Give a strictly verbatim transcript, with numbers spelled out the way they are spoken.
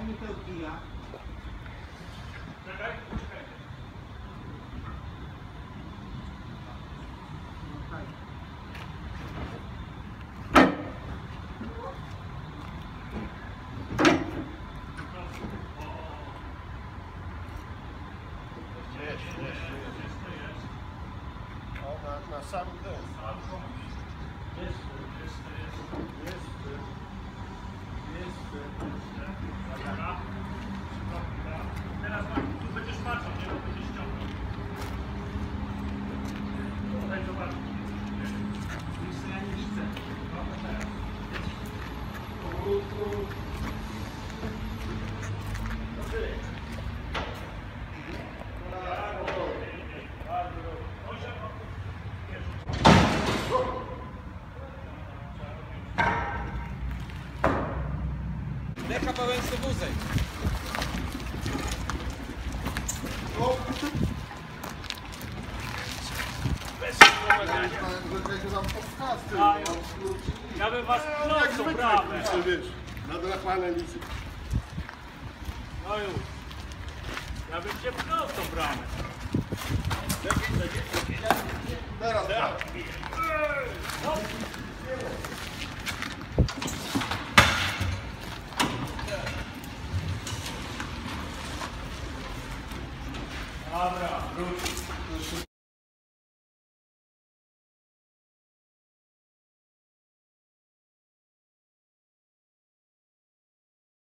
mi to odbija. Czekaj, czekaj. Jest, jest, jest. O, na, na sam ten. Jest, jest, jest. Dobra. Teraz tu będziesz patrzał, nie? Bo będziesz ściągał. Tutaj zobacz. Jeszcze ja nie widzę. No, teraz. Lecha Wałęsy wózek. Ja bym was wkląsł bramę. Wiesz, nadrapane liczy. No już. Ja bym cię wkląsł bramę. Teraz tak. Dobra, wróć.